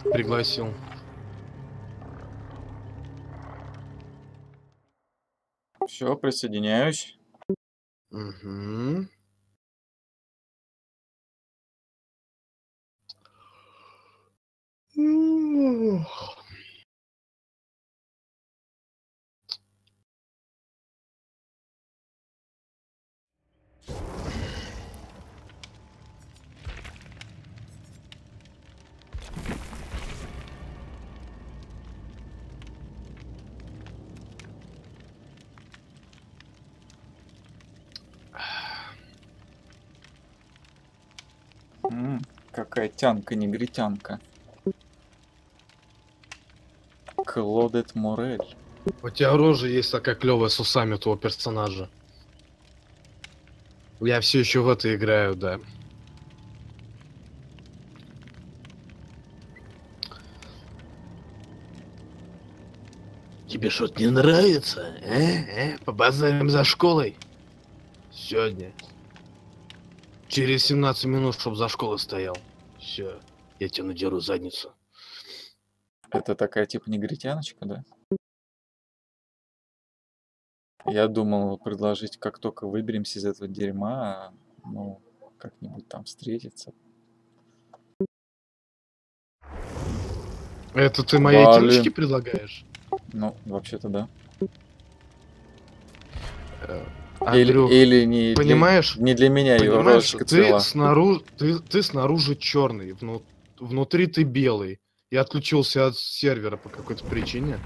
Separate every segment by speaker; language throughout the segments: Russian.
Speaker 1: пригласил.
Speaker 2: Все, присоединяюсь.
Speaker 1: Угу.
Speaker 2: Какая тянка-негритянка. Клодет Морель.
Speaker 1: У тебя рожа есть такая клевая с усами у твоего персонажа. Я все еще в это играю, да. Тебе что-то не нравится? Побазарим за школой? Сегодня. Через 17 минут, чтоб за школой стоял. Все, я тебе надеру задницу.
Speaker 2: Это такая типа негритяночка, да? Я думал предложить, как только выберемся из этого дерьма, ну, как-нибудь там встретиться.
Speaker 1: Это ты моей девочке
Speaker 2: Блин.
Speaker 1: предлагаешь?
Speaker 2: Ну, вообще-то да.
Speaker 1: Андрюх,
Speaker 2: Или не
Speaker 1: понимаешь?
Speaker 2: не для меня ее
Speaker 1: Понимаешь,
Speaker 2: рожечка цвела.
Speaker 1: ты снаружи черный, внутри ты белый. Я отключился от сервера по какой-то причине.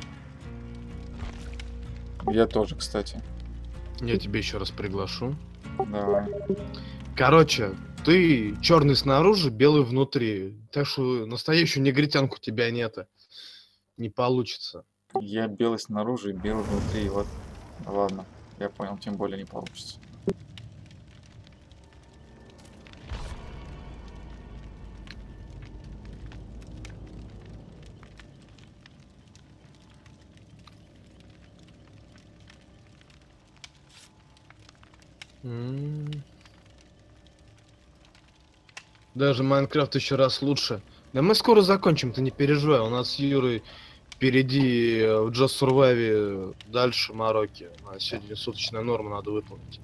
Speaker 2: Я тоже, кстати.
Speaker 1: Я тебе еще раз приглашу.
Speaker 2: Давай.
Speaker 1: Короче, ты черный снаружи, белый внутри. Так что настоящую негритянку у тебя нет. Не получится.
Speaker 2: Я белый снаружи и белый внутри. Вот. Ладно, я понял, тем более не получится.
Speaker 1: Даже Майнкрафт еще раз лучше. Да мы скоро закончим, ты не переживай. У нас с Юрой впереди в Just Survive дальше Марокки. На сегодня суточная норма надо выполнить.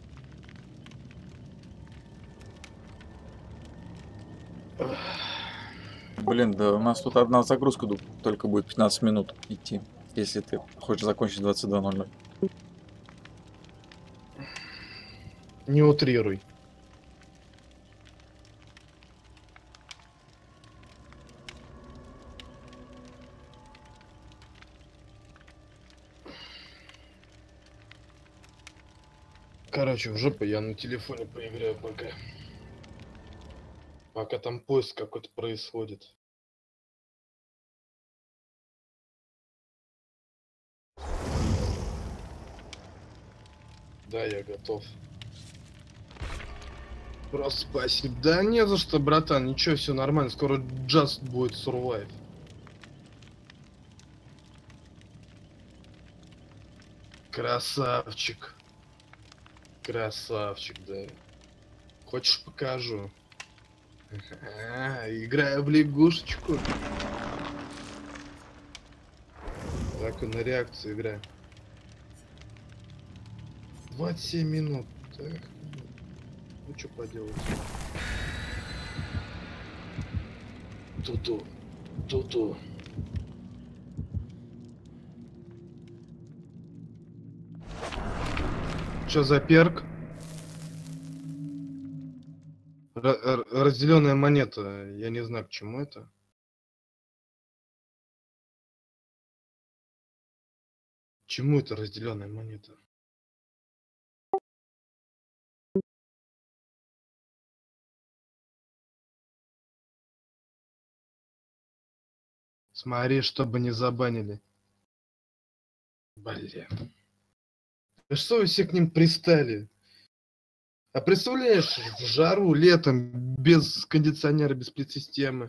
Speaker 2: Блин, да у нас тут одна загрузка только будет 15 минут идти, если ты хочешь закончить 22:00.
Speaker 1: Не утрируй. Короче, в жопу я на телефоне поиграю пока. Пока там поиск какой-то происходит. Да, я готов. Просто спасибо. Да не за что, братан. Ничего, все нормально. Скоро Just будет Survive. Красавчик. Красавчик, да. Хочешь, покажу? Играю в лягушечку. Так и на реакцию играю. 27 минут. Так. Ну что поделать? Туту. Туту. Что за перк? Разделенная монета. Я не знаю, к чему это. Чему это разделенная монета? Смотри, чтобы не забанили. Блин. Да что вы все к ним пристали? А представляешь, в жару летом без кондиционера, без спецсистемы.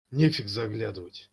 Speaker 1: Нефиг заглядывать.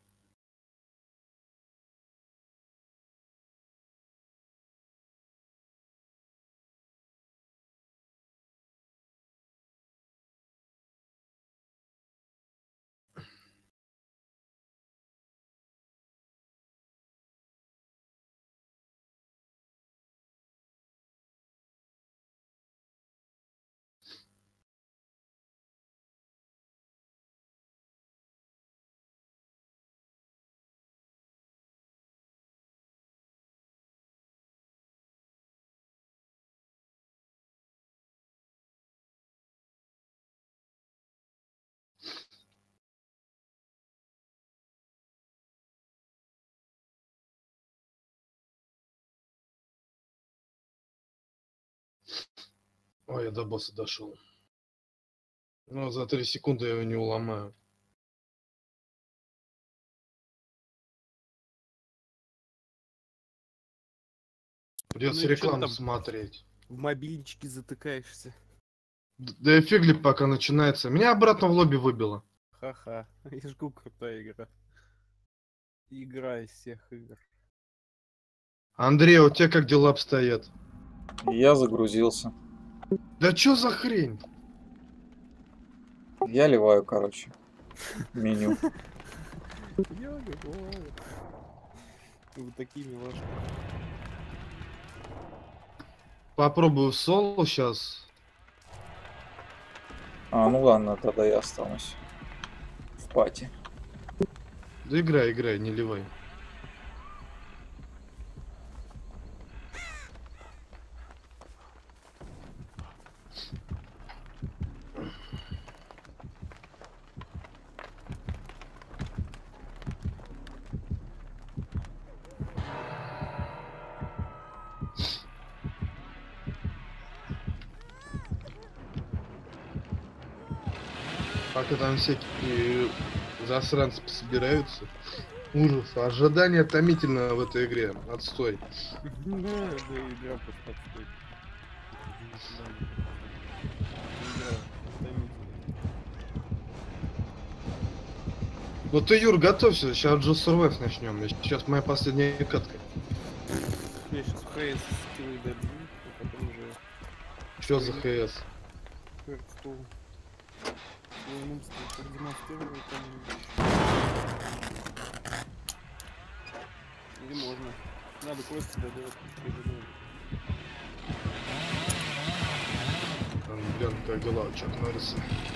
Speaker 1: Ой, я до босса дошел. Ну, за 3 секунды я его не уломаю. Придется
Speaker 3: Ну и чё
Speaker 1: рекламу
Speaker 3: там?
Speaker 1: смотреть.
Speaker 3: В мобильничке затыкаешься.
Speaker 1: Да и фиг ли пока начинается. Меня обратно в лобби выбило.
Speaker 3: Ха-ха. Я жгу, крутая игра. Игра из всех игр.
Speaker 1: Андрей, у тебя как дела обстоят?
Speaker 2: Я загрузился.
Speaker 1: Да чё за хрень?
Speaker 2: Я ливаю, короче, меню.
Speaker 3: Я говорю. Вы такие милашки.
Speaker 1: Попробую в соло сейчас.
Speaker 2: А, ну ладно, тогда я останусь в пати.
Speaker 1: Да играй, играй, не ливай. Пока там всякие засранцы собираются. Ужас. Ожидание томительное в этой игре. Отстой.
Speaker 3: Да, игра просто отстой. Игра утомительная.
Speaker 1: Ну ты, Юр, готовься. Сейчас Just Survive начнем. Сейчас моя последняя катка.
Speaker 3: Я сейчас ХС скиллы добью, а потом уже
Speaker 1: Что за ХС?
Speaker 3: Хардстоун. Свой умство продемонстрирую там. Или можно. Надо просто доделать.
Speaker 1: Блин, как дела у Чак Норриса?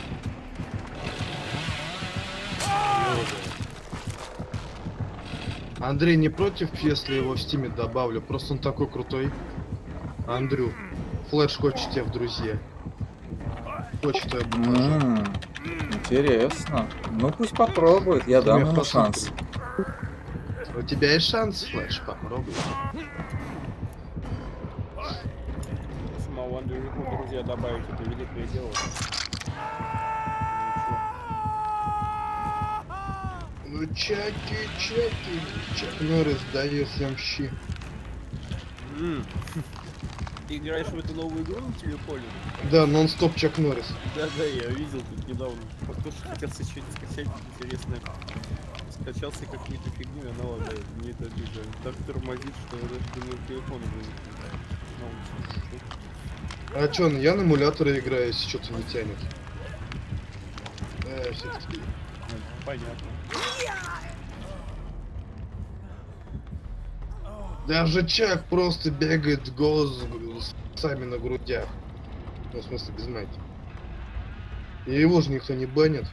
Speaker 1: Андрей не против, если его в стиме добавлю? Просто он такой крутой. Андрю, Флэш хочет тебя в друзья. Хочет я покажу.
Speaker 2: Интересно. Ну пусть попробует, я дам ему шанс.
Speaker 1: У тебя есть шанс, Флэш, попробуй.
Speaker 3: Самого Андрюху друзья добавить, это великое дело.
Speaker 1: Ну чаки, Чак Норрис дает всем щи.
Speaker 3: Ты играешь в эту новую игру на телефоне?
Speaker 1: Да, нон-стоп Чак Норрис.
Speaker 3: Да, я видел тут недавно. Кто-то хотел что-нибудь скачать интересное. Скачался какую-то фигню, и она лагает. Мне это обидно. Так тормозит, что я даже думаю, телефон уже не.
Speaker 1: А чё, я на эмуляторе играю, если что-то не тянет. Всё-таки.
Speaker 3: Понятно.
Speaker 1: Даже Чак просто бегает голос сами на грудях. Ну, в смысле, без майки. И его же никто не банит.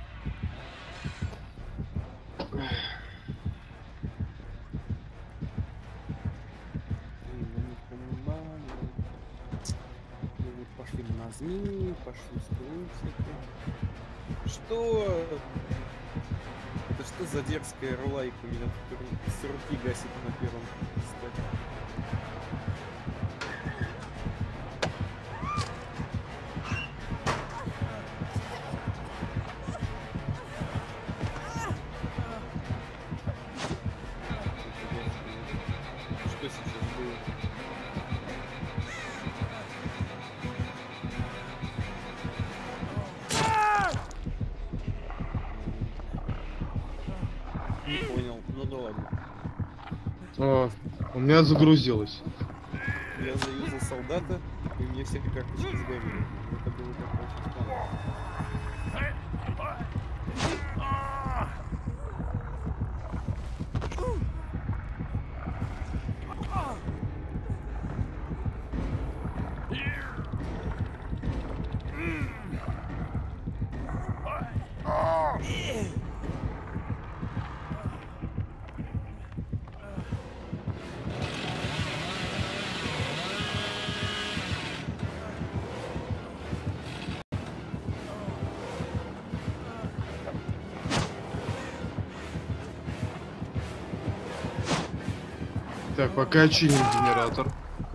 Speaker 3: Пошли на змеи, пошли стрелы всякие. Что? Это что за дерзкая рулайка меня тут с руки гасит на первом стадии? Что сейчас было?
Speaker 1: О, у меня загрузилось.
Speaker 3: Я заюзал солдата, и мне все карточки сгорели. Это было как очень странно.
Speaker 1: Так, пока чиним генератор.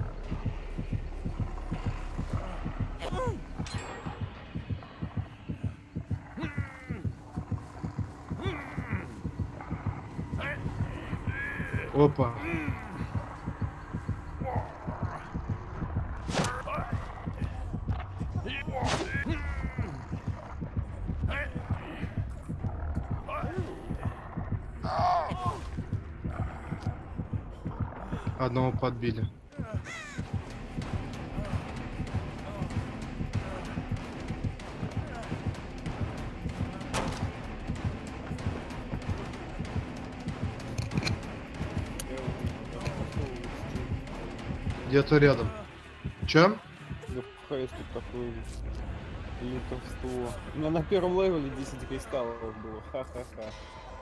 Speaker 1: Опа. Одного подбили. Где-то рядом. Чё?
Speaker 3: Я пхаюсь тут такое лютовство. У меня на первом левеле 10 кристаллов было. Ха-ха-ха.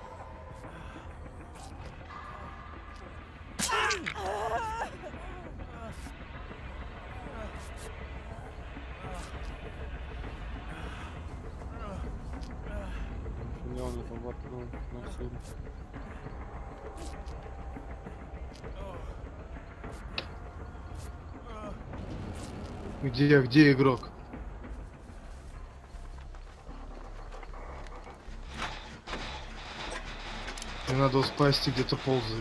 Speaker 3: Шпионы там воткнул на всю.
Speaker 1: Где игрок? Мне надо его спасти, где-то ползает.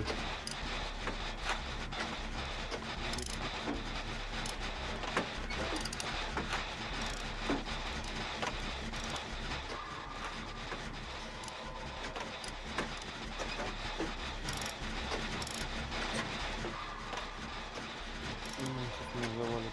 Speaker 3: Сейчас меня завалит.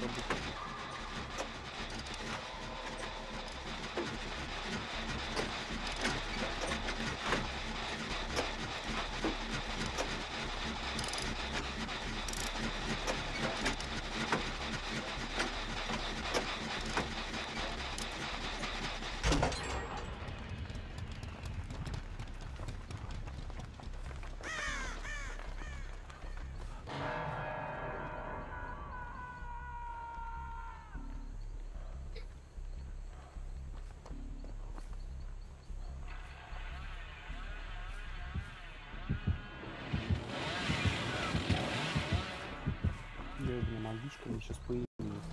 Speaker 3: Блин, магичка мне сейчас появилась.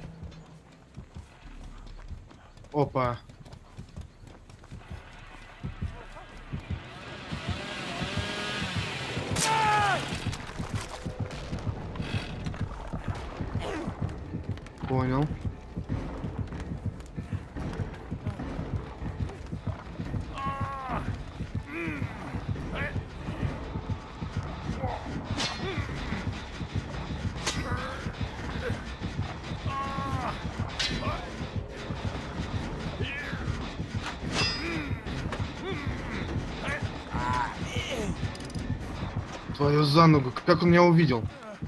Speaker 1: Опа. Понял. Твою за ногу, как он меня увидел?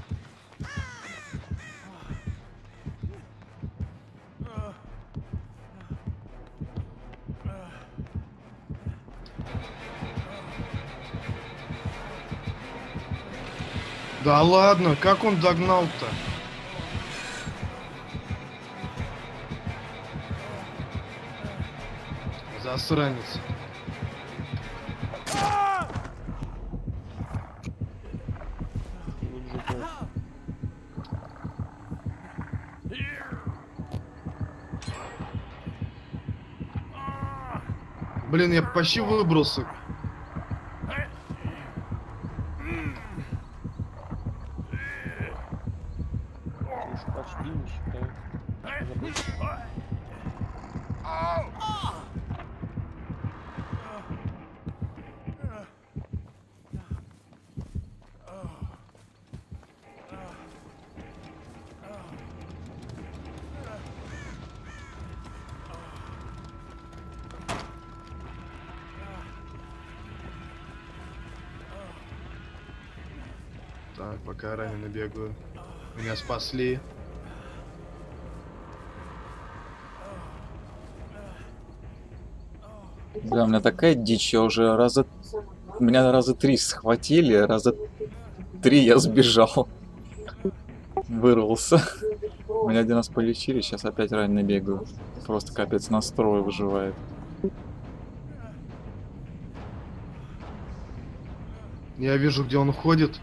Speaker 1: Да ладно, как он догнал-то? Засранец. Блин, я почти выбрался.
Speaker 3: Уж почти не считаю. Забыл.
Speaker 1: Так, пока раненый бегаю. Меня спасли.
Speaker 2: Бля, у меня такая дичь, я уже Меня раза 3 схватили, раза 3 я сбежал. Вырвался. Меня один раз полечили, сейчас опять раненый бегаю. Просто капец настрой выживает.
Speaker 1: Я вижу, где он уходит.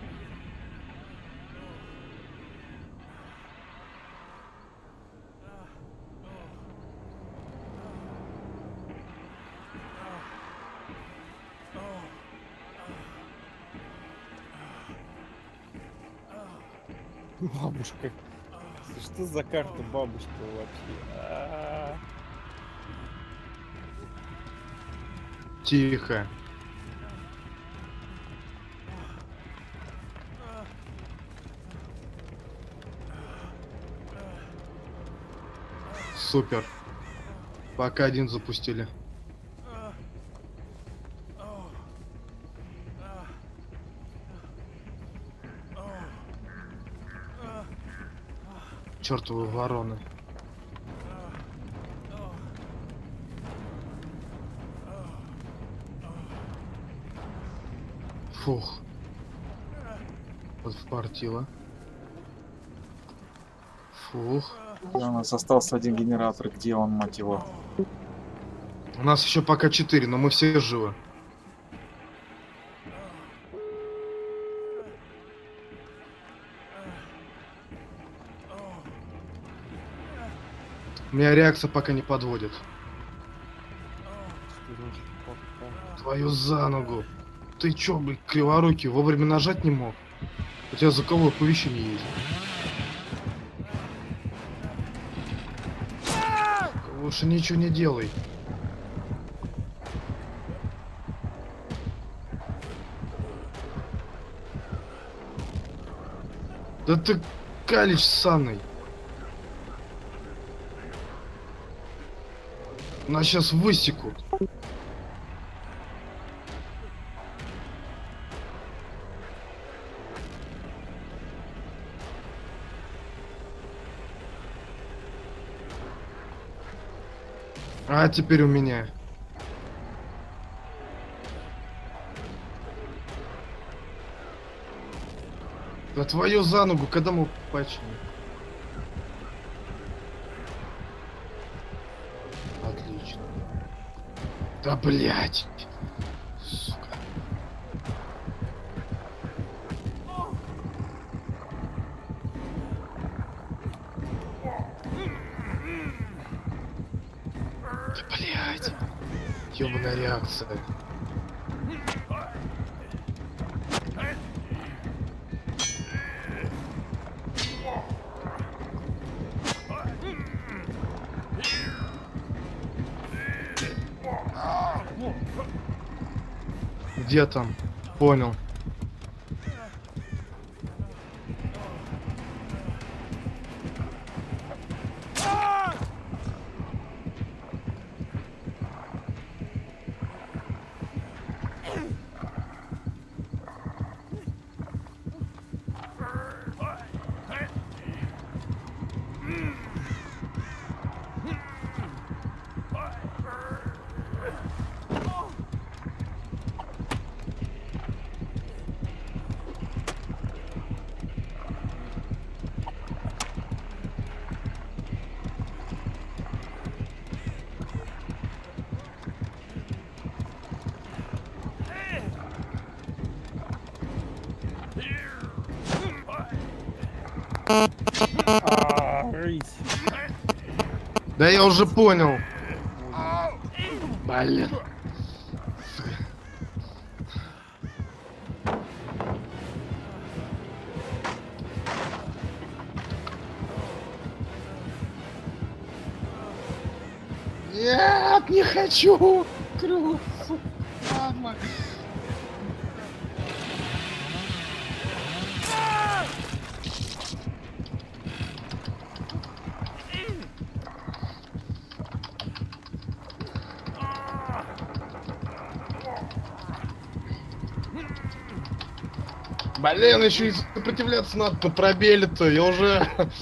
Speaker 3: Бабушка. Что за карта бабушка вообще?
Speaker 1: Тихо. Супер. Пока один запустили. Чёртовы вороны. Фух. Подфартило. Фух.
Speaker 2: У нас остался один генератор, где он, мать его?
Speaker 1: У нас еще пока 4, но мы все живы. Меня реакция пока не подводит. Твою за ногу. Ты чё, блядь, криворукий, вовремя нажать не мог? У тебя звуковое оповещение есть. Лучше ничего не делай. Да ты калич ссаный. Нас сейчас высекут. А теперь у меня. Да твою за ногу, когда мы починим? Отлично. Да блять. Сука. Да блять. Ёбаная реакция. Где там? Понял. Да я уже понял. Блин. Нет, не хочу. Крюс. Мама. Блин, еще и сопротивляться надо на пробеле-то, я уже...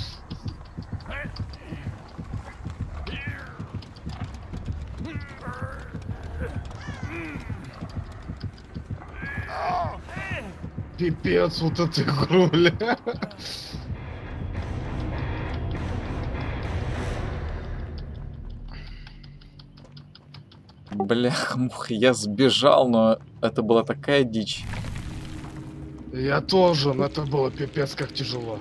Speaker 1: Пипец, вот эту игру, бля.
Speaker 2: Бляха-муха, я сбежал, но это была такая дичь.
Speaker 1: Я тоже, но это было пипец как тяжело.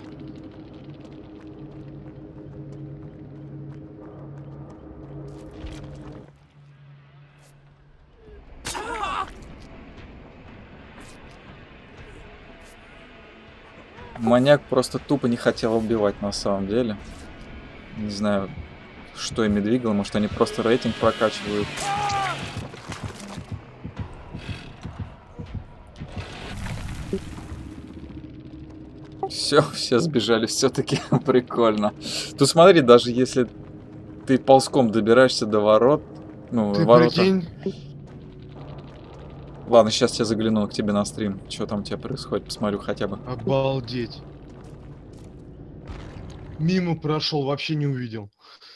Speaker 2: Маньяк просто тупо не хотел убивать на самом деле. Не знаю, что ими двигало, может они просто рейтинг прокачивают. Все сбежали, все-таки прикольно. Тут смотри, даже если ты ползком добираешься до ворот, ну,
Speaker 1: Ты
Speaker 2: ворота.
Speaker 1: прикинь?
Speaker 2: Ладно, сейчас я загляну к тебе на стрим. Что там у тебя происходит, посмотрю хотя бы.
Speaker 1: Обалдеть. Мимо прошел, вообще не увидел.